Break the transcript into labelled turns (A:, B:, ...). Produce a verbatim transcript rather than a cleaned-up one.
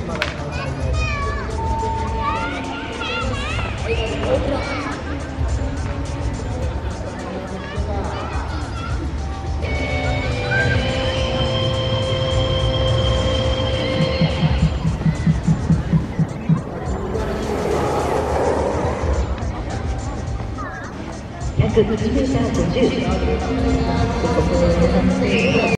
A: ひゃくいちメーターごじゅう。